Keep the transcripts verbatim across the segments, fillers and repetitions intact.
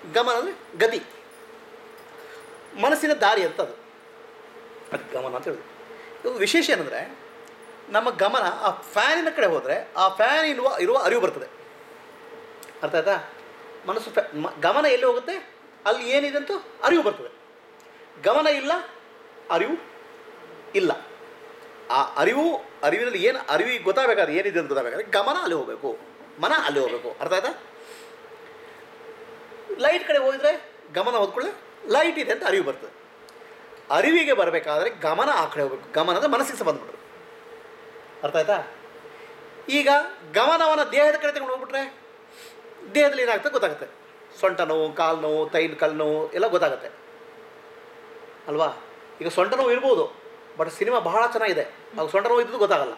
ಗಮನ ಅಂದರೆ ಗತಿ, ಮನಸ್ಸಿನ ದಾರಿ ಅಂತ ಅದು ಅದು ಗಮನ ಅಂತ ಹೇಳೋದು. ಇದು ವಿಶೇಷ ಏನಂದರೆ ನಮ್ಮ ಗಮನ ಆ ಫ್ಯಾನಿನ ಕಡೆ ಹೋದರೆ ಆ ಫ್ಯಾನ್ ಇರುವ ಇರುವ ಅರಿವು ಬರ್ತದೆ. ಅರ್ಥ ಆಯ್ತಾ? ಮನಸ್ಸು ಫ್ಯಾ ಗಮನ ಎಲ್ಲಿ ಹೋಗುತ್ತೆ ಅಲ್ಲಿ ಏನಿದೆ ಅಂತ ಅರಿವು ಬರ್ತದೆ. ಗಮನ ಇಲ್ಲ, ಅರಿವು ಇಲ್ಲ. ಆ ಅರಿವು ಅರಿವಿನಲ್ಲಿ ಏನು ಅರಿವಿಗೆ ಗೊತ್ತಾಗಬೇಕಾದ್ರೆ ಏನಿದೆ ಅಂತ ಗೊತ್ತಾಗಬೇಕಾದ್ರೆ ಗಮನ ಅಲ್ಲಿ ಹೋಗಬೇಕು, ಮನ ಅಲ್ಲಿ ಹೋಗಬೇಕು. ಅರ್ಥ ಆಯ್ತಾ? ಲೈಟ್ ಕಡೆ ಹೋಗಿದ್ರೆ ಗಮನ ಹೋದ್ಕೊಳ್ಳೆ ಲೈಟ್ ಇದೆ ಅಂತ ಅರಿವು ಬರ್ತದೆ. ಅರಿವಿಗೆ ಬರಬೇಕಾದ್ರೆ ಗಮನ ಆ ಕಡೆ ಹೋಗಬೇಕು. ಗಮನ ಅಂದರೆ ಮನಸ್ಸಿಗೆ ಸಂಬಂಧಪಟ್ಟರು. ಅರ್ಥ ಆಯ್ತಾ? ಈಗ ಗಮನವನ್ನು ದೇಹದ ಕಡೆ ತಗೊಂಡು ಹೋಗ್ಬಿಟ್ರೆ ದೇಹದಲ್ಲಿ ಏನಾಗುತ್ತೆ ಗೊತ್ತಾಗುತ್ತೆ. ಸೊಂಟ ನೋವು, ಕಾಲು ನೋವು, ತೈಲ್ ಕಲ್ಲು ನೋವು ಎಲ್ಲ ಗೊತ್ತಾಗುತ್ತೆ ಅಲ್ವಾ? ಈಗ ಸೊಂಟ ನೋವು ಇರ್ಬೋದು, ಬಟ್ ಸಿನಿಮಾ ಬಹಳ ಚೆನ್ನಾಗಿದೆ, ಆಗ ಸೊಂಟ ನೋವು ಇದ್ದು ಗೊತ್ತಾಗಲ್ಲ.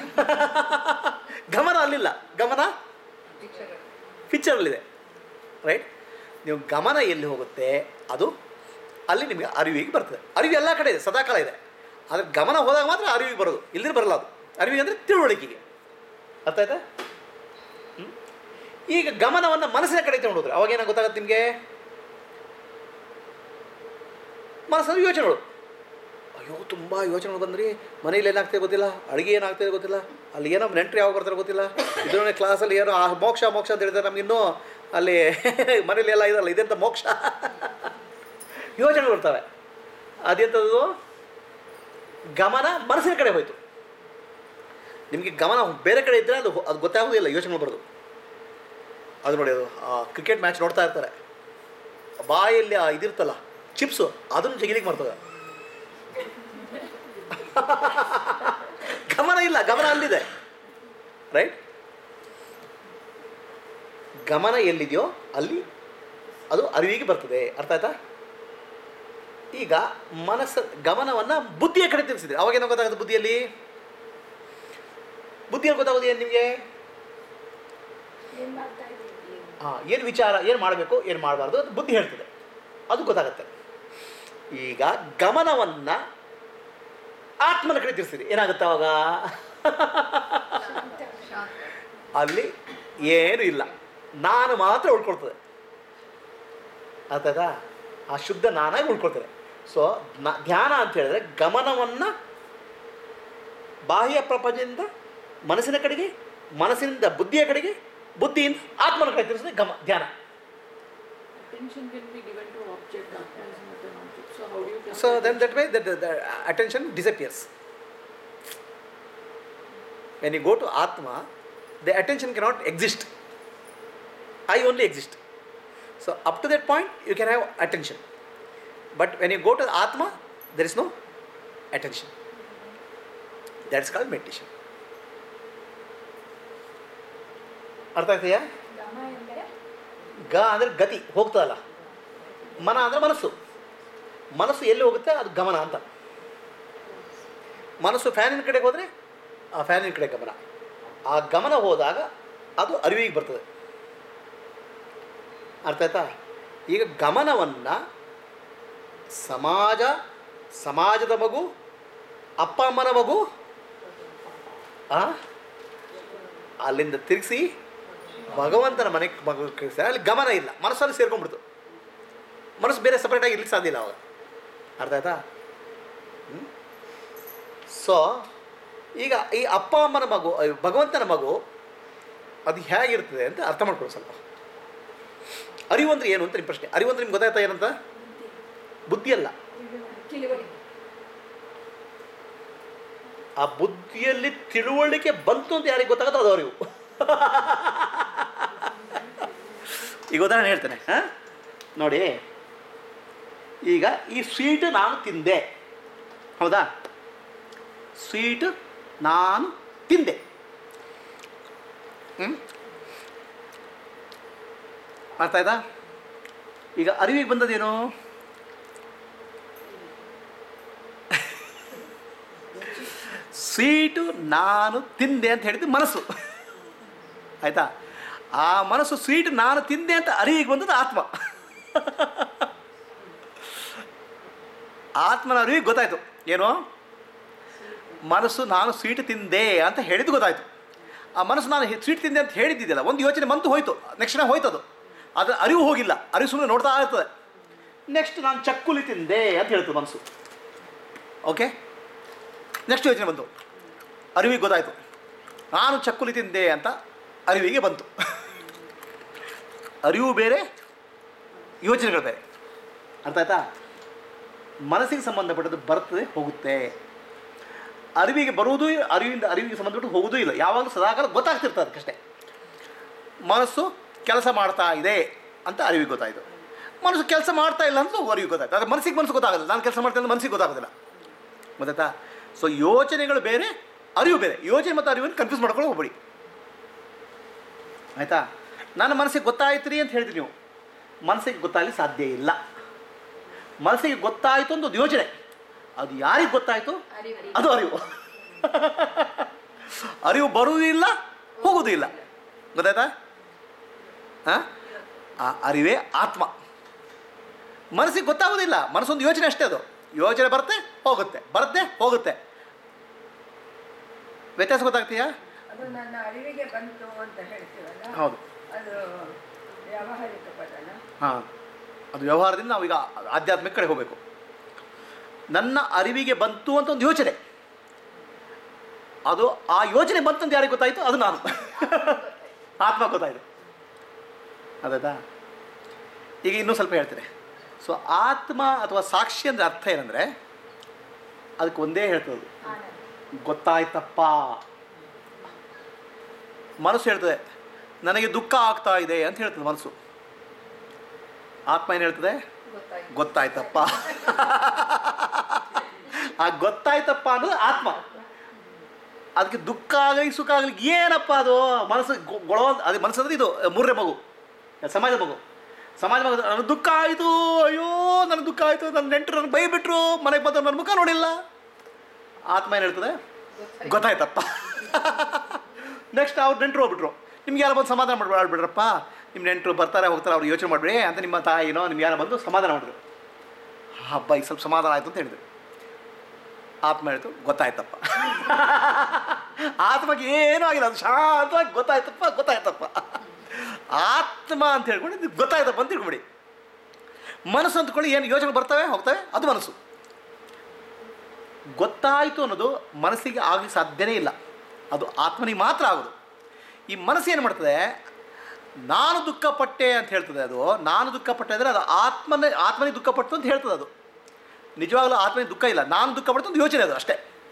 ಗಮನ ಅಲ್ಲಿಲ್ಲ, ಗಮನ ಪಿಕ್ಚರಲ್ಲಿದೆ. ರೈಟ್? ನೀವು ಗಮನ ಎಲ್ಲಿ ಹೋಗುತ್ತೆ ಅದು ಅಲ್ಲಿ ನಿಮಗೆ ಅರಿವಿಗೆ ಬರ್ತದೆ. ಅರಿವು ಎಲ್ಲ ಕಡೆ ಇದೆ, ಸದಾಕಾಲ ಇದೆ. ಆದರೆ ಗಮನ ಹೋದಾಗ ಮಾತ್ರ ಅರಿವಿಗೆ ಬರೋದು, ಇಲ್ಲದೇ ಬರಲ್ಲ ಅದು. ಅರಿವಿಗೆ ಅಂದರೆ ತಿಳುವಳಿಕೆಗೆ. ಅರ್ಥ ಆಯ್ತಾ? ಈಗ ಗಮನವನ್ನು ಮನಸ್ಸಿನ ಕಡೆ ತಗೊಂಡೋದ್ರೆ ಅವಾಗ ಏನಾಗ ಗೊತ್ತಾಗುತ್ತೆ ನಿಮಗೆ? ಮನಸ್ಸಲ್ಲಿ ಯೋಚನೆಗಳು, ಅಯ್ಯೋ ತುಂಬ ಯೋಚನೆಗಳು ಬಂದ್ರಿ, ಮನೇಲಿ ಏನಾಗ್ತದೆ ಗೊತ್ತಿಲ್ಲ, ಅಡುಗೆ ಏನಾಗ್ತದೆ ಗೊತ್ತಿಲ್ಲ, ಅಲ್ಲಿ ಏನೋ ನೆಂಟ್ರು ಯಾವಾಗ ಬರ್ತಾರೆ ಗೊತ್ತಿಲ್ಲ, ಇದನ್ನೇ ಕ್ಲಾಸಲ್ಲಿ ಏನೋ ಆ ಮೋಕ್ಷ ಮೋಕ್ಷ ಅಂತ ಹೇಳಿದ್ರೆ ನಮಗಿನ್ನೂ ಅಲ್ಲಿ ಮನೇಲಿ ಎಲ್ಲ ಇದಲ್ಲ, ಇದೆಂತ ಮೋಕ್ಷ ಯೋಚನೆ ಬರ್ತವೆ. ಅದೆಂಥದ್ದು? ಗಮನ ಮನಸ್ಸಿನ ಕಡೆ ಹೋಯಿತು. ನಿಮಗೆ ಗಮನ ಬೇರೆ ಕಡೆ ಇದ್ದರೆ ಅದು ಅದು ಗೊತ್ತಾಗೋದಿಲ್ಲ, ಯೋಚನೆ ಬರೋದು. ಅದು ನೋಡಿ, ಅದು ಕ್ರಿಕೆಟ್ ಮ್ಯಾಚ್ ನೋಡ್ತಾ ಇರ್ತಾರೆ, ಬಾಯಲ್ಲಿ ಇದಿರ್ತಲ್ಲ ಚಿಪ್ಸು, ಅದನ್ನು ಜಗಿಲಿಕ್ಕೆ ಮಾಡ್ತದೆ. ಗಮನ ಇಲ್ಲ, ಗಮನ ಅಲ್ಲಿದೆ. ರೈಟ್? ಗಮನ ಎಲ್ಲಿದೆಯೋ ಅಲ್ಲಿ ಅದು ಅರಿವಿಗೆ ಬರ್ತದೆ. ಅರ್ಥ ಆಯ್ತಾ? ಈಗ ಮನಸ್ಸು ಗಮನವನ್ನು ಬುದ್ಧಿಯ ಕಡೆ ತಿರ್ಸಿದ್ರೆ ಅವಾಗ ಏನೋ ಗೊತ್ತಾಗುತ್ತೆ. ಬುದ್ಧಿಯಲ್ಲಿ ಬುದ್ಧಿಯಲ್ಲಿ ಗೊತ್ತಾಗೋದು ಏನು ನಿಮಗೆ? ಹಾಂ, ಏನು ವಿಚಾರ, ಏನು ಮಾಡಬೇಕು, ಏನು ಮಾಡಬಾರ್ದು ಅದು ಬುದ್ಧಿ ಹೇಳ್ತದೆ, ಅದು ಗೊತ್ತಾಗುತ್ತೆ. ಈಗ ಗಮನವನ್ನು ಆತ್ಮನ ಕಡೆ ತಿರ್ಸಿದೆ ಏನಾಗುತ್ತೆ ಅವಾಗ? ಅಲ್ಲಿ ಏನು ಇಲ್ಲ, ನಾನು ಮಾತ್ರ ಉಳ್ಕೊಳ್ತದೆ. ಅರ್ಥಾಯ್ತಾ? ಆ ಶುದ್ಧ ನಾನಾಗಿ ಉಳ್ಕೊಳ್ತದೆ. ಸೊ ಧ್ಯಾನ ಅಂತ ಹೇಳಿದ್ರೆ ಗಮನವನ್ನು ಬಾಹ್ಯ ಪ್ರಪಂಚದಿಂದ ಮನಸ್ಸಿನ ಕಡೆಗೆ, ಮನಸ್ಸಿನಿಂದ ಬುದ್ಧಿಯ ಕಡೆಗೆ, ಬುದ್ಧಿಯಿಂದ ಆತ್ಮನ ಕಡೆ ತಿರ್ಸಿದ್ರೆ ಗಮ ಧ್ಯಾನ. So then that way the, the, the attention disappears. When you go to Atma, the attention cannot exist. I only exist. So up to that point you can have attention. But when you go to Atma, there is no attention. That's called meditation. ಅರ್ಥ ಆಗ್ತೀಯಾ? ಗ ಅಂದರೆ ಗತಿ, ಹೋಗ್ತದಲ್ಲ. ಮನ ಅಂದರೆ ಮನಸ್ಸು. ಮನಸ್ಸು ಎಲ್ಲಿ ಹೋಗುತ್ತೆ ಅದು ಗಮನ ಅಂತ. ಮನಸ್ಸು ಫ್ಯಾನಿನ ಕಡೆಗೆ ಹೋದರೆ ಆ ಫ್ಯಾನಿನ ಕಡೆ ಗಮನ. ಆ ಗಮನ ಹೋದಾಗ ಅದು ಅರಿವಿಗೆ ಬರ್ತದೆ. ಅರ್ಥ ಆಯ್ತಾ? ಈಗ ಗಮನವನ್ನು ಸಮಾಜ, ಸಮಾಜದ ಮಗು, ಅಪ್ಪ ಅಮ್ಮನ ಮಗು ಅಲ್ಲಿಂದ ತಿರುಗಿಸಿ ಭಗವಂತನ ಮನೆಗೆ ಮಗು ಕಳಿಸ್ತಾರೆ. ಅಲ್ಲಿ ಗಮನ ಇಲ್ಲ, ಮನಸ್ಸಲ್ಲಿ ಸೇರ್ಕೊಂಡ್ಬಿಡ್ತು. ಮನಸ್ಸು ಬೇರೆ ಸಪ್ರೇಟಾಗಿ ಇರ್ಲಿಕ್ಕೆ ಸಾಧ್ಯ ಇಲ್ಲ ಅವಾಗ. ಅರ್ಥ ಆಯ್ತಾ? ಸೊ ಈಗ ಈ ಅಪ್ಪ ಅಮ್ಮನ ಮಗು, ಭಗವಂತನ ಮಗು ಅದು ಹೇಗಿರ್ತದೆ ಅಂತ ಅರ್ಥ ಮಾಡ್ಕೊಳ್ಳಿ ಸ್ವಲ್ಪ. ಅರಿವು ಅಂದರೆ ಏನು ಅಂತ ನಿಮ್ಮ ಪ್ರಶ್ನೆ. ಅರಿವು ಅಂದರೆ ನಿಮ್ಗೆ ಗೊತ್ತಾಯ್ತಾ ಏನಂತ? ಬುದ್ಧಿ ಅಲ್ಲ, ಆ ಬುದ್ಧಿಯಲ್ಲಿ ತಿಳುವಳಿಕೆ ಬಂತು ಅಂತ ಯಾರಿಗೆ ಗೊತ್ತಾಗುತ್ತೋ ಅದು ಅರಿವು. ಈಗ ಉದಾಹರಣೆ ಹೇಳ್ತೇನೆ. ಹಾಂ ನೋಡಿ, ಈಗ ಈ ಸ್ವೀಟ್ ನಾನು ತಿಂದೆ, ಹೌದಾ? ಸ್ವೀಟ್ ನಾನು ತಿಂದೆ. ಹ್ಞೂ ಅರ್ಥ ಆಯ್ತಾ? ಈಗ ಅರಿವಿಗೆ ಬಂದದೇನು? ಸ್ವೀಟು ನಾನು ತಿಂದೆ ಅಂತ ಹೇಳಿದ್ದು ಮನಸ್ಸು. ಆಯಿತಾ? ಆ ಮನಸ್ಸು ಸ್ವೀಟ್ ನಾನು ತಿಂದೆ ಅಂತ ಅರಿವಿಗೆ ಬಂದದ್ದು ಆತ್ಮ. ಆತ್ಮನ ಅರಿವಿಗೆ ಗೊತ್ತಾಯಿತು ಏನು? ಮನಸ್ಸು ನಾನು ಸ್ವೀಟ್ ತಿಂದೆ ಅಂತ ಹೇಳಿದ್ದು ಗೊತ್ತಾಯಿತು. ಆ ಮನಸ್ಸು ನಾನು ಸ್ವೀಟ್ ತಿಂದೆ ಅಂತ ಹೇಳಿದ್ದಿದ್ದಲ್ಲ, ಒಂದು ಯೋಚನೆ ಬಂತು ಹೋಯ್ತು, ನೆಕ್ಸ್ಟ್ ಹೋಯ್ತು ಅದು. ಅದರ ಅರಿವು ಹೋಗಿಲ್ಲ, ಅರಿವು ಸುಮ್ಮನೆ ನೋಡ್ತಾ ಇರ್ತದೆ. ನೆಕ್ಸ್ಟ್ ನಾನು ಚಕ್ಕುಲಿ ತಿಂದೆ ಅಂತ ಹೇಳ್ತದೆ ಮನಸ್ಸು. ಓಕೆ, ನೆಕ್ಸ್ಟ್ ಯೋಚನೆ ಬಂತು, ಅರಿವಿಗೆ ಗೊತ್ತಾಯಿತು ನಾನು ಚಕ್ಕುಲಿ ತಿಂದೆ ಅಂತ ಅರಿವಿಗೆ ಬಂತು. ಅರಿವು ಬೇರೆ, ಯೋಚನೆಗಳು ಬೇರೆ. ಅರ್ಥ ಆಯ್ತಾ? ಮನಸ್ಸಿಗೆ ಸಂಬಂಧಪಟ್ಟದ್ದು ಬರ್ತದೆ ಹೋಗುತ್ತೆ, ಅರಿವಿಗೆ ಬರುವುದೂ ಅರಿವಿಂದ ಅರಿವಿಗೆ ಸಂಬಂಧಪಟ್ಟು ಹೋಗುವುದೂ ಇಲ್ಲ. ಯಾವಾಗಲೂ ಸದಾಕಾಲ ಗೊತ್ತಾಗ್ತಿರ್ತದೆ ಅದಕ್ಕಷ್ಟೇ. ಮನಸ್ಸು ಕೆಲಸ ಮಾಡ್ತಾ ಇದೆ ಅಂತ ಅರಿವಿಗೆ ಗೊತ್ತಾಯಿತು, ಮನಸ್ಸು ಕೆಲಸ ಮಾಡ್ತಾ ಇಲ್ಲ ಅಂತ ಅರಿವಿಗೆ ಗೊತ್ತಾಯ್ತು. ಆದರೆ ಮನಸ್ಸಿಗೆ ಮನಸ್ಸು ಗೊತ್ತಾಗೋದಿಲ್ಲ, ನಾನು ಕೆಲಸ ಮಾಡ್ತಾ ಇಲ್ಲ ಮನಸ್ಸಿಗೆ ಗೊತ್ತಾಗೋದಿಲ್ಲ. ಗೊತ್ತಾಯ್ತಾ? ಸೊ ಯೋಚನೆಗಳು ಬೇರೆ, ಅರಿವು ಬೇರೆ. ಯೋಚನೆ ಮತ್ತು ಅರಿವನ್ನು ಕನ್ಫ್ಯೂಸ್ ಮಾಡ್ಕೊಂಡು ಹೋಗ್ಬೇಡಿ, ಆಯಿತಾ? ನನ್ನ ಮನಸ್ಸಿಗೆ ಗೊತ್ತಾಯ್ತು ರೀ ಅಂತ ಹೇಳ್ತೀನಿ, ನೀವು ಮನಸ್ಸಿಗೆ ಗೊತ್ತಾಗಲಿ ಸಾಧ್ಯ ಇಲ್ಲ. ಮನಸ್ಸಿಗೆ ಗೊತ್ತಾಯಿತು ಅಂತ ಒಂದು ಯೋಚನೆ, ಅದು ಯಾರಿಗೆ ಗೊತ್ತಾಯಿತು ಅದು ಅರಿವು. ಅರಿವು ಬರುವುದೂ ಇಲ್ಲ, ಹೋಗುವುದೂ ಇಲ್ಲ. ಗೊತ್ತಾಯ್ತಾ? ಹಾಂ, ಆ ಅರಿವೇ ಆತ್ಮ. ಮನಸ್ಸಿಗೆ ಗೊತ್ತಾಗೋದಿಲ್ಲ, ಮನಸ್ಸೊಂದು ಯೋಚನೆ ಅಷ್ಟೇ. ಅದು ಯೋಚನೆ ಬರುತ್ತೆ ಹೋಗುತ್ತೆ, ಬರುತ್ತೆ ಹೋಗುತ್ತೆ. ವ್ಯತ್ಯಾಸ ಗೊತ್ತಾಗ್ತೀಯಾ? ಅದು ನನ್ನ ಅರಿವಿಗೆ ಬಂತು ಅಂತ ಹೇಳ್ತೀವಲ್ಲ, ಹೌದು, ಅದು ವ್ಯಾವಹಾರಿಕ ಪದನ. ಹಾಂ, ಅದು ವ್ಯವಹಾರದಿಂದ ನಾವೀಗ ಆಧ್ಯಾತ್ಮಿಕ ಕಡೆ ಹೋಗಬೇಕು. ನನ್ನ ಅರಿವಿಗೆ ಬಂತು ಅಂತ ಒಂದು ಯೋಚನೆ, ಅದು ಆ ಯೋಚನೆ ಬಂತಂತ ಯಾರಿಗೆ ಗೊತ್ತಾಯಿತು ಅದು ನಾನು, ಆತ್ಮ ಗೊತ್ತಾಯಿತು. ಅದಾಯ್ತಾ? ಈಗ ಇನ್ನೂ ಸ್ವಲ್ಪ ಹೇಳ್ತೇನೆ. ಸೊ ಆತ್ಮ ಅಥವಾ ಸಾಕ್ಷಿ ಅಂದರೆ ಅರ್ಥ ಏನಂದರೆ, ಅದಕ್ಕೆ ಒಂದೇ ಹೇಳ್ತದೆ, ಗೊತ್ತಾಯ್ತಪ್ಪ. ಮನಸ್ಸು ಹೇಳ್ತದೆ ನನಗೆ ದುಃಖ ಆಗ್ತಾ ಇದೆ ಅಂತ ಹೇಳ್ತದೆ ಮನಸ್ಸು. ಆತ್ಮ ಏನು ಹೇಳ್ತದೆ? ಗೊತ್ತಾಯ್ತಪ್ಪ. ಆ ಗೊತ್ತಾಯ್ತಪ್ಪ ಅನ್ನೋದು ಆತ್ಮ. ಅದಕ್ಕೆ ದುಃಖ ಆಗಲಿ ಸುಖ ಆಗಲಿ ಏನಪ್ಪ ಅದು ಮನಸ್ಸು ಗೊಳೋ. ಅದು ಮನಸ್ಸು ಅಂದರೆ ಇದು ಮೂರನೇ ಮಗು, ಸಮಾಜದ ಮಗು. ಸಮಾಜ ಮಗು ನನಗೆ ದುಃಖ ಆಯಿತು, ಅಯ್ಯೋ ನನಗೆ ದುಃಖ ಆಯಿತು, ನನ್ನ ನೆಂಟರು ನನಗೆ ಬೈಬಿಟ್ರು, ಮನೆಗೆ ಬಂದು ನನ್ನ ಮುಖ ನೋಡಿಲ್ಲ. ಆತ್ಮ ಏನು ಹೇಳ್ತದೆ? ಗೊತ್ತಾಯ್ತಪ್ಪ. ನೆಕ್ಸ್ಟ್ ಅವ್ರು ನೆಂಟರು ಹೋಗ್ಬಿಟ್ರು, ನಿಮ್ಗೆ ಯಾರು ಬಂದು ಸಮಾಧಾನ ಮಾಡ್ಬಿಡ ಆಡ್ಬಿಡ್ರಪ್ಪ, ನಿಮ್ಮ ನೆಂಟರು ಬರ್ತಾರೆ ಹೋಗ್ತಾರೆ, ಅವ್ರು ಯೋಚನೆ ಮಾಡಿಬಿಡಿ ಅಂತ ನಿಮ್ಮ ತಾಯಿನೋ ನಿಮ್ಗೆ ಯಾರು ಬಂದು ಸಮಾಧಾನ ಮಾಡಿದ್ರು. ಹಬ್ಬ ಈಗ ಸ್ವಲ್ಪ ಸಮಾಧಾನ ಆಯಿತು ಅಂತ ಹೇಳಿದ್ರು. ಆತ್ಮ ಹೇಳ್ತು ಗೊತ್ತಾಯ್ತಪ್ಪ. ಆತ್ಮಗೆ ಏನೂ ಆಗಿಲ್ಲ, ಅದು ಶಾಂತವಾಗಿ ಗೊತ್ತಾಯ್ತಪ್ಪ ಗೊತ್ತಾಯ್ತಪ್ಪ. ಆತ್ಮ ಅಂತ ಹೇಳ್ಕೊಂಡು ಇದು ಗೊತ್ತಾಯ್ತಪ್ಪ ಅಂತ ತಿಳ್ಕೊಬಿಡಿ. ಮನಸ್ಸು ಅಂದ್ಕೊಳ್ಳಿ, ಏನು ಯೋಚನೆ ಬರ್ತವೆ ಹೋಗ್ತವೆ, ಅದು ಮನಸ್ಸು. ಗೊತ್ತಾಯಿತು ಅನ್ನೋದು ಮನಸ್ಸಿಗೆ ಆಗಲಿಕ್ಕೆ ಸಾಧ್ಯನೇ ಇಲ್ಲ, ಅದು ಆತ್ಮನಿಗೆ ಮಾತ್ರ ಆಗೋದು. ಈ ಮನಸ್ಸು ಏನು ಮಾಡ್ತದೆ? ನಾನು ದುಃಖಪಟ್ಟೆ ಅಂತ ಹೇಳ್ತದೆ. ಅದು ನಾನು ದುಃಖಪಟ್ಟೆ ಅಂದರೆ ಅದು ಆತ್ಮನೇ ಆತ್ಮನಿಗೆ ದುಃಖಪಟ್ಟು ಅಂತ ಹೇಳ್ತದೆ. ಅದು ನಿಜವಾಗ್ಲೂ ಆತ್ಮನಿಗೆ ದುಃಖ ಇಲ್ಲ, ನಾನು ದುಃಖಪಟ್ಟು ಒಂದು ಯೋಚನೆ ಅದು ಅಷ್ಟೇ.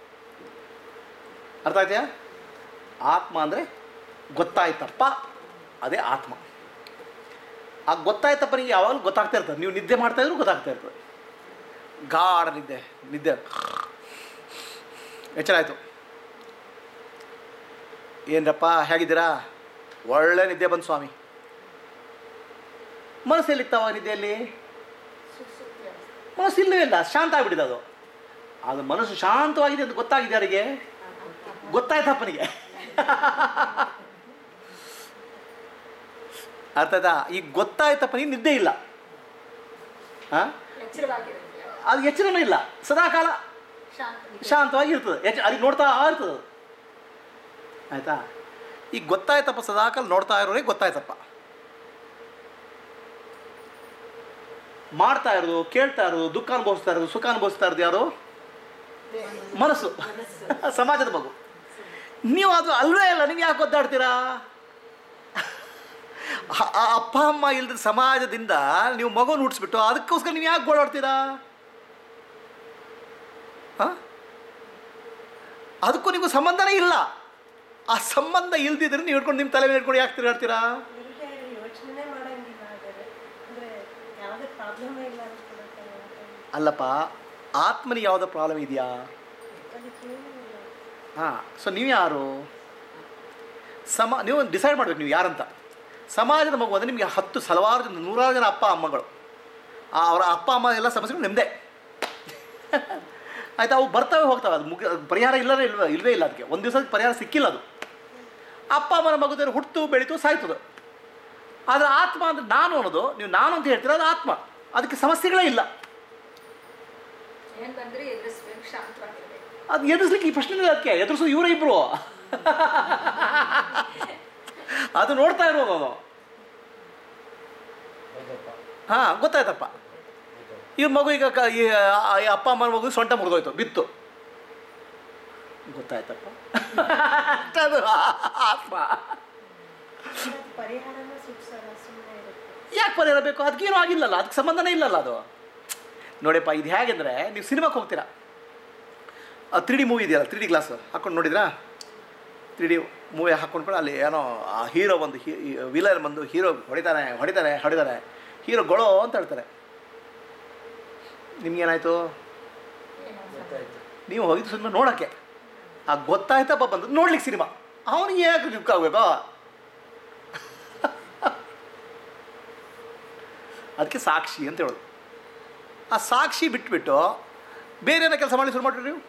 ಅರ್ಥ ಆಯ್ತಾ? ಆತ್ಮ ಅಂದರೆ ಗೊತ್ತಾಯ್ತಪ್ಪ, ಅದೇ ಆತ್ಮ. ಆ ಗೊತ್ತಾಯ್ತಪ್ಪ ನಿಮಗೆ ಯಾವಾಗಲೂ ಗೊತ್ತಾಗ್ತಾ ಇರ್ತದೆ. ನೀವು ನಿದ್ದೆ ಮಾಡ್ತಾಯಿದ್ರು ಗೊತ್ತಾಗ್ತಾ ಇರ್ತದೆ. ಗಾಢ ನಿದ್ದೆ ನಿದ್ದೆ ಎಚ್ಚರ ಆಯಿತು, ಏನರಪ್ಪ ಹೇಗಿದ್ದೀರಾ, ಒಳ್ಳೆ ನಿದ್ದೆ ಬಂತು ಸ್ವಾಮಿ. ಮನಸ್ಸೆಲ್ಲಿತ್ತಾವ ನಿದ್ದೆಯಲ್ಲಿ? ಮನಸ್ಸು ಇಲ್ಲವೇ ಇಲ್ಲ, ಶಾಂತ ಆಗಿಬಿಟ್ಟಿದೆ ಅದು. ಅದು ಮನಸ್ಸು ಶಾಂತವಾಗಿದೆ ಅಂತ ಗೊತ್ತಾಗಿದೆ ಯಾರಿಗೆ? ಗೊತ್ತಾಯ್ತಪ್ಪನಿಗೆ. ಅರ್ಥದ? ಈಗ ಗೊತ್ತಾಯ್ತಪ್ಪನಿಗೆ ನಿದ್ದೆ ಇಲ್ಲ, ಹಾಂ, ಅದು ಎಚ್ಚರನೂ ಇಲ್ಲ, ಸದಾಕಾಲ ಶಾಂತವಾಗಿ ಇರ್ತದೆ, ಎಚ್ಚ ಅದಕ್ಕೆ ನೋಡ್ತಾ ಇರ್ತದೆ. ಆಯಿತಾ? ಈಗ ಗೊತ್ತಾಯ್ತಪ್ಪ ಸದಾಕಾಲ ನೋಡ್ತಾ ಇರೋರಿಗೆ ಗೊತ್ತಾಯ್ತಪ್ಪ. ಮಾಡ್ತಾ ಇರೋದು, ಕೇಳ್ತಾ ಇರೋದು, ದುಃಖ ಅನುಭವಿಸ್ತಾ ಇರೋದು, ಸುಖ ಅನುಭವಿಸ್ತಾ ಇರೋದು ಯಾರು? ಮನಸ್ಸು, ಸಮಾಜದ ಮಗು. ನೀವು ಅದು ಅಲ್ವೇ ಇಲ್ಲ, ನೀವು ಯಾಕೆ ಒದ್ದಾಡ್ತೀರಾ? ಅಪ್ಪ ಅಮ್ಮ ಇಲ್ಲದ ಸಮಾಜದಿಂದ ನೀವು ಮಗುನ ಹುಟ್ಟಿಸ್ಬಿಟ್ಟು ಅದಕ್ಕೋಸ್ಕರ ನೀವು ಯಾಕೆ ಗೋಳಾಡ್ತೀರಾ? ಹಾಂ, ಅದಕ್ಕೂ ನಿಮಗೂ ಸಂಬಂಧನೇ ಇಲ್ಲ. ಆ ಸಂಬಂಧ ಇಲ್ದಿದ್ರೆ ನೀವು ಹಿಡ್ಕೊಂಡು ನಿಮ್ಮ ತಲೆ ಮೇಲೆ ಹಿಡ್ಕೊಂಡು ಯಾಕೆ ತಿರುಗಾಡ್ತೀರಾ? ಅಲ್ಲಪ್ಪ, ಆತ್ಮನಿಗೆ ಯಾವುದೋ ಪ್ರಾಬ್ಲಮ್ ಇದೆಯಾ? ಹಾಂ, ಸೊ ನೀವು ಯಾರು? ಸಮ ನೀವು ಡಿಸೈಡ್ ಮಾಡಬೇಕು ನೀವು ಯಾರಂತ. ಸಮಾಜದ ಮಗು ಅಂದರೆ ನಿಮಗೆ ಹತ್ತು ಹಲವಾರು ಜನ, ನೂರಾರು ಜನ ಅಪ್ಪ ಅಮ್ಮಗಳು. ಅವರ ಅಪ್ಪ ಅಮ್ಮ ಎಲ್ಲ ಸಮಸ್ಯೆಗಳು ನಿಮ್ಮದೇ. ಆಯಿತಾ? ಅವು ಬರ್ತವೆ ಹೋಗ್ತವೆ, ಅದು ಮುಗಿ ಪರಿಹಾರ ಇಲ್ಲವೇ ಇಲ್ವೇ ಇಲ್ಲವೇ ಇಲ್ಲ. ಅದಕ್ಕೆ ಒಂದು ದಿವಸಕ್ಕೆ ಪರಿಹಾರ ಸಿಕ್ಕಿಲ್ಲ. ಅದು ಅಪ್ಪ ಅಮ್ಮನ ಮಗುದಲ್ಲಿ ಹುಟ್ಟು ಬೆಳೀತು ಸಾಯ್ತದೆ. ಆದರೆ ಆತ್ಮ ಅಂದರೆ ನಾನು ಅನ್ನೋದು, ನೀವು ನಾನು ಅಂತ ಹೇಳ್ತೀರ, ಅದು ಆತ್ಮ. ಅದಕ್ಕೆ ಸಮಸ್ಯೆಗಳೇ ಇಲ್ಲ. ಅದು ಎದುರಿಸ್ಲಿಕ್ಕೆ ಈ ಪ್ರಶ್ನೆ ಇಲ್ಲ. ಅದಕ್ಕೆ ಎದುರಿಸೋದು ಇವರೇ ಇಬ್ಬರು. ಅದು ನೋಡ್ತಾ ಇರೋದು. ಅದು ಹಾಂ ಗೊತ್ತಾಯ್ತಪ್ಪ. ಇವ್ರ ಮಗು ಈಗ ಕ ಈ ಅಪ್ಪ ಅಮ್ಮನ ಮಗು ಸೊಂಟ ಮುರಿದೋಯ್ತು, ಬಿತ್ತು, ಗೊತ್ತಾಯ್ತಪ್ಪ. ಅದು ಅಪ್ಪ ಯಾಕೆ ಪರಿಹಾರ ಬೇಕು? ಅದಕ್ಕೇನೂ ಆಗಿಲ್ಲಲ್ಲ, ಅದಕ್ಕೆ ಸಂಬಂಧನೇ ಇಲ್ಲಲ್ಲ ಅದು. ನೋಡಿಯಪ್ಪ, ಇದು ಹೇಗೆಂದರೆ ನೀವು ಸಿನಿಮಾಕ್ಕೆ ಹೋಗ್ತೀರಾ, ತ್ರೀ ಡಿ ಮೂವಿ ಇದೆಯಲ್ಲ, ತ್ರೀ ಡಿ ಗ್ಲಾಸ್ ಹಾಕ್ಕೊಂಡು ನೋಡಿದ್ರಾ? ತ್ರೀ ಡಿ ಮೂವಿ ಹಾಕ್ಕೊಂಡ್ಕೊಂಡು ಅಲ್ಲಿ ಏನೋ ಆ ಹೀರೋ ಬಂದು ಹೀ ವಿಲನ್ ಬಂದು ಹೀರೋ ಹೊಡಿತಾನೆ ಹೊಡಿತಾನೆ ಹೊಡಿತಾನೆ ಹೀರೋ ಗೊಳೋ ಅಂತ ಹೇಳ್ತಾರೆ. ನಿಮ್ಗೇನಾಯಿತು? ನೀವು ಹೋಗಿದ್ದು ಸಿನಿಮಾ ನೋಡೋಕ್ಕೆ, ಆ ಗೊತ್ತಾಯ್ತಪ್ಪ ಬಂದು ನೋಡ್ಲಿಕ್ಕೆ ಸಿನಿಮಾ, ಅವನಿಗೆ ಯಾಕೆ ದುಃಖ ಆಗಬೇಕೋ? ಅದಕ್ಕೆ ಸಾಕ್ಷಿ ಅಂತ ಹೇಳೋದು. ಆ ಸಾಕ್ಷಿ ಬಿಟ್ಬಿಟ್ಟು ಬೇರೆ ಏನೋ ಕೆಲಸ ಮಾಡಿ ಶುರು ಮಾಡಿರಿ ನೀವು.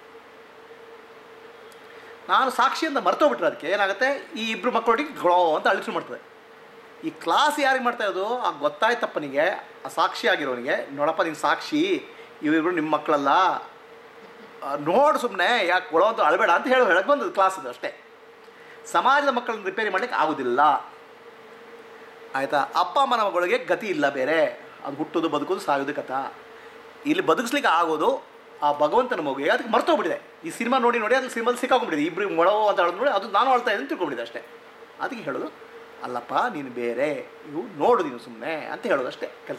ನಾನು ಸಾಕ್ಷಿ ಅಂತ ಮರ್ತೋಗ್ಬಿಟ್ರೆ ಅದಕ್ಕೆ ಏನಾಗುತ್ತೆ, ಈ ಇಬ್ಬರು ಮಕ್ಕಳೊಟ್ಟಿಗೆ ಗೊಳೋ ಅಂತ ಅಳಿಸು ಮಾಡ್ತದೆ. ಈ ಕ್ಲಾಸ್ ಯಾರಿಗೆ ಮಾಡ್ತಾ ಇರೋದು? ಆ ಗೊತ್ತಾಯ್ತಪ್ಪನಿಗೆ, ಆ ಸಾಕ್ಷಿ ಆಗಿರೋನಿಗೆ, ನೋಡಪ್ಪ ನೀನು ಸಾಕ್ಷಿ, ಇವಿಬ್ರು ನಿಮ್ಮ ಮಕ್ಕಳಲ್ಲ, ನೋಡು ಸುಮ್ಮನೆ ಯಾಕೆ ಗೊಳೋ ಅಂತ ಅಳಬೇಡ ಅಂತ ಹೇಳೋ ಹೇಳಕ್ಕೆ ಬಂದದ್ದು ಕ್ಲಾಸ್. ಅದು ಅಷ್ಟೇ. ಸಮಾಜದ ಮಕ್ಕಳನ್ನ ರಿಪೇರಿ ಮಾಡಲಿಕ್ಕೆ ಆಗೋದಿಲ್ಲ, ಆಯಿತಾ? ಅಪ್ಪ ಅಮ್ಮನ ಮಗಳಿಗೆ ಗತಿ ಇಲ್ಲ ಬೇರೆ, ಅದು ಹುಟ್ಟೋದು ಬದುಕೋದು ಸಾಯೋದು ಕಥಾ. ಇಲ್ಲಿ ಬದುಕಿಸ್ಲಿಕ್ಕೆ ಆಗೋದು ಆ ಭಗವಂತನ ಮಗುವಿಗೆ, ಅದಕ್ಕೆ ಮರ್ತೋಗ್ಬಿಟ್ಟಿದೆ. ಈ ಸಿನಿಮಾ ನೋಡಿ ನೋಡಿ ಅದು ಸಿನಿಮಾದಲ್ಲಿ ಸಿಕ್ಕಾಕೊಂಡ್ಬಿಟ್ಟಿದೆ, ಇಬ್ಬರು ಮೊಳೋ ಅಂತ ಹೇಳೋದು ನೋಡಿ ಅದು ನಾನು ಅಳ್ತಾ ಇದ್ದೀನಿ ತಿಳ್ಕೊಂಬಿಟ್ಟಿದೆ ಅಷ್ಟೇ. ಅದಕ್ಕೆ ಹೇಳೋದು, ಅಲ್ಲಪ್ಪ ನೀನು ಬೇರೆ, ಇವು ನೋಡು ನೀನು ಸುಮ್ಮನೆ ಅಂತ ಹೇಳೋದು ಅಷ್ಟೇ ಕೆಲಸ.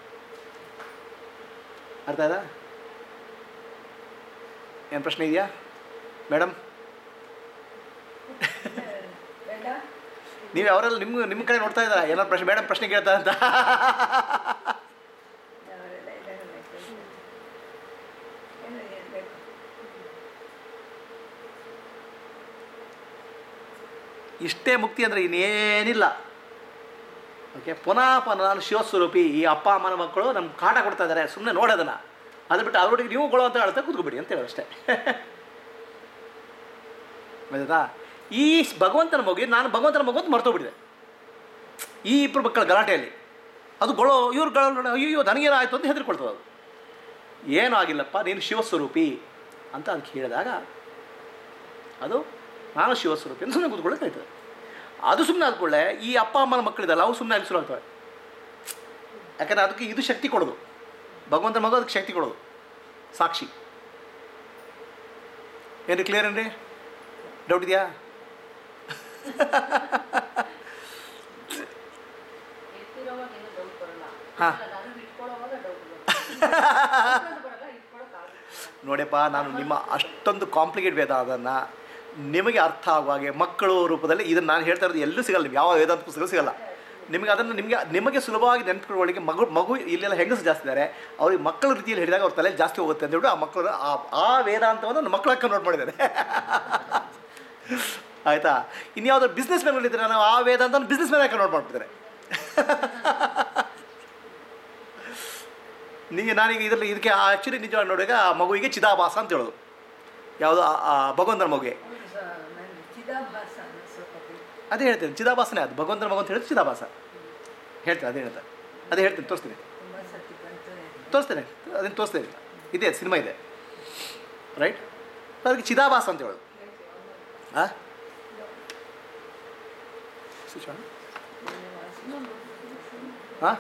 ಅರ್ಥ ಆಯ್ತಾ? ಏನು ಪ್ರಶ್ನೆ ಇದೆಯಾ ಮೇಡಮ್? ನೀವು ಅವರೆಲ್ಲ ನಿಮ್ಮ ನಿಮ್ಮ ಕಡೆ ನೋಡ್ತಾ ಇದ್ದಾರಾ? ಏನಾದ್ರು ಪ್ರಶ್ನೆ ಮೇಡಮ್ ಪ್ರಶ್ನೆ ಕೇಳ್ತಾ ಅಂತ? ಇಷ್ಟೇ ಮುಕ್ತಿ ಅಂದರೆ ಇನ್ನೇನಿಲ್ಲ. ಓಕೆ, ಪುನಃ ಪುನಃ ನಾನು ಶಿವಸ್ವರೂಪಿ, ಈ ಅಪ್ಪ ಅಮ್ಮನ ಮಕ್ಕಳು ನಮ್ಗೆ ಕಾಟ ಕೊಡ್ತಾ ಇದ್ದಾರೆ, ಸುಮ್ಮನೆ ನೋಡೋದನ್ನು, ಅದು ಬಿಟ್ಟು ಅವರೊಟ್ಟಿಗೆ ನೀವು ಕೊಡೋ ಅಂತ ಹೇಳ್ತಾ ಕೂತ್ಕೊಬಿಡಿ ಅಂತ ಹೇಳೋದು ಅಷ್ಟೇ. ಆಯ್ತಾ? ಈ ಭಗವಂತನ ಮಗು, ನಾನು ಭಗವಂತನ ಮಗು ಅಂತ ಮರ್ತೋಗ್ಬಿಟ್ಟಿದೆ ಈ ಇಬ್ಬರು ಮಕ್ಕಳ ಗಲಾಟೆಯಲ್ಲಿ. ಅದು ಗೊಳೋ, ಇವ್ರು ಗಳ ಅಯ್ಯೋ ನನಗೇನೋ ಆಯಿತು ಅಂತ ಹೆದರ್ಕೊಳ್ತದೆ. ಅದು ಏನೂ ಆಗಿಲ್ಲಪ್ಪ, ನೀನು ಶಿವಸ್ವರೂಪಿ ಅಂತ ಅದಕ್ಕೆ ಹೇಳಿದಾಗ ಅದು ನಾನು ಶಿವಸ್ವರೂಪಿ ಅಂತ ಸುಮ್ಮನೆ ಕೂತ್ಕೊಳ್ಳೋಕೆ ಆಯ್ತದೆ. ಅದು ಸುಮ್ಮನೆ ಆದ್ಕೊಳ್ಳೆ ಈ ಅಪ್ಪ ಅಮ್ಮನ ಮಕ್ಕಳಿದಲ್ಲ ಅವು ಸುಮ್ಮನೆ ಅಲ್ಲಿ ಶುರು ಆಗ್ತವೆ. ಯಾಕಂದರೆ ಅದಕ್ಕೆ ಇದು ಶಕ್ತಿ ಕೊಡೋದು, ಭಗವಂತನ ಮಗು ಅದಕ್ಕೆ ಶಕ್ತಿ ಕೊಡೋದು, ಸಾಕ್ಷಿ. ಏನ್ರಿ ಕ್ಲಿಯರ್ ಏನ್ರಿ? ಡೌಟ್ ಇದೆಯಾ? ಹಾಂ ನೋಡಿಯಪ್ಪ, ನಾನು ನಿಮ್ಮ ಅಷ್ಟೊಂದು ಕಾಂಪ್ಲಿಕೇಟ್ ವೇದ ಅದನ್ನು ನಿಮಗೆ ಅರ್ಥ ಆಗುವಾಗೆ ಮಕ್ಕಳು ರೂಪದಲ್ಲಿ ಇದನ್ನು ನಾನು ಹೇಳ್ತಾ ಇರೋದು ಎಲ್ಲೂ ಸಿಗಲ್ಲ, ನೀವು ಯಾವ ವೇದಾಂತ ಪುಸ್ತಕ ಸಿಗಲ್ಲ ನಿಮಗೆ. ಅದನ್ನು ನಿಮಗೆ ನಿಮಗೆ ಸುಲಭವಾಗಿ ನೆನಪಿಕೊಳ್ಳೋಳಿಗೆ ಮಗು ಮಗು ಇಲ್ಲೆಲ್ಲ ಹೆಂಗಸು ಜಾಸ್ತಿ ಇದ್ದಾರೆ, ಅವ್ರಿಗೆ ಮಕ್ಕಳ ರೀತಿಯಲ್ಲಿ ಹೇಳಿದಾಗ ಅವ್ರ ತಲೆಯಲ್ಲಿ ಜಾಸ್ತಿ ಹೋಗುತ್ತೆ ಅಂತ ಹೇಳಿ ಆ ಮಕ್ಕಳು ಆ ಆ ವೇದಾಂತವನ್ನು ಮಕ್ಕಳ ಕನ್ವರ್ಟ್ ಮಾಡಿದ್ದಾರೆ. ಆಯಿತಾ? ಇನ್ಯಾವುದೋ ಬಿಸ್ನೆಸ್ ಮ್ಯಾನ್ಗಳಿದ್ರೆ ನಾವು ಆ ವೇದಾಂತ ಬಿಸ್ನೆಸ್ ಮ್ಯಾನ್ ಕನ್ವರ್ಟ್ ಮಾಡಿಬಿಡ್ತಾರೆ. ನಿಮಗೆ ನಾನೀಗ ಇದರಲ್ಲಿ ಇದಕ್ಕೆ ಆ್ಯಕ್ಚುಲಿ ನಿಜವಾಗಿ ನೋಡಿದಾಗ ಆ ಮಗುವಿಗೆ ಚಿದಾಭಾಸ ಅಂತ ಹೇಳೋದು. ಯಾವುದು? ಆ ಭಗವಂತನ ಮಗುವೆ ಅದೇ ಹೇಳ್ತೇನೆ, ಚಿದಾಭಾಸನೇ ಅದು ಭಗವಂತನ ಮಗು ಅಂತ ಹೇಳಿದ್ರೆ ಚಿದಾಭಾಸ ಹೇಳ್ತೇನೆ. ಅದೇ ಹೇಳ್ತಾರೆ, ಅದೇ ಹೇಳ್ತೇನೆ, ತೋರಿಸ್ತೀನಿ ತೋರಿಸ್ತೇನೆ ಅದನ್ನು ತೋರಿಸ್ತೇನೆ. ಇದೆ ಸಿನಿಮಾ ಇದೆ, ರೈಟ್? ಅದಕ್ಕೆ ಚಿದಾಭಾಸ ಅಂತ ಹೇಳೋದು. ಹಾಂ ಹಾಂ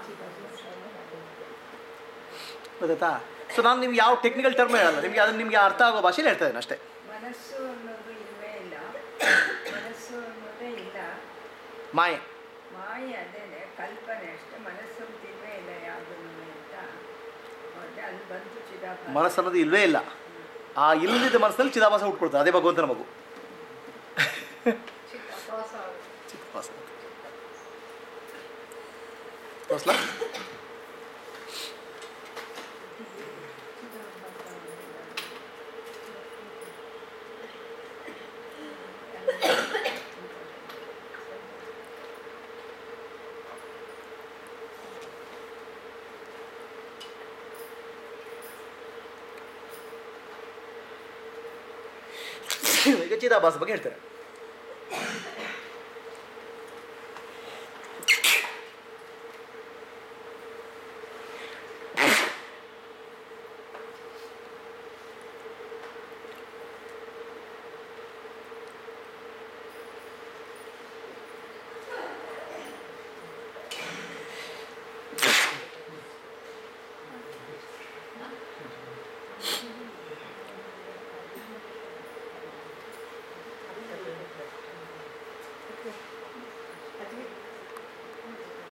ಗೊತ್ತಾಯ್ತಾ? ಸೊ ನಾನು ನಿಮ್ಗೆ ಯಾವ ಟೆಕ್ನಿಕಲ್ ಟರ್ಮ್ ಹೇಳಲ್ಲ, ನಿಮಗೆ ಅದನ್ನು ನಿಮಗೆ ಅರ್ಥ ಆಗೋ ಭಾಷೆಯಲ್ಲಿ ಹೇಳ್ತಾ ಇದ್ದೇನೆ ಅಷ್ಟೇ. ಮನಸ್ಸು ಅನ್ನೋದು ಇಲ್ವೇ ಇಲ್ಲ, ಮನಸ್ಸು ಅನ್ನೋದೇ ಇಲ್ಲ, ಮಾಯೆ ಮಾಯೆ ಅದೇನೆ, ಕಲ್ಪನೆ ಅಷ್ಟೇ, ಮನಸ್ಸು ಅಂತ ಇಲ್ವೇ ಇಲ್ಲ ಯಾವುದು ಅಂತ ಅಲ್ಲಿ ಬಂತು ಚಿದಾಭಾಸ. ಮನಸ್ಸು ಅನ್ನೋದು ಇಲ್ವೇ ಇಲ್ಲ, ಆ ಇಲ್ಲದಿದ್ದ ಮನಸ್ಸಲ್ಲಿ ಚಿದಾಭಾಸ ಹುಟ್ಕೊಳ್ತದೆ, ಅದೇ ಭಗವಂತನ ಮಗು. ಚಿದಾಭಾಸ ತೋರಿಸ್ಲಾ? ಈಗ ಚಿದಾಭಾಸ ಬಗ್ಗೆ ಹೇಳ್ತಾರೆ.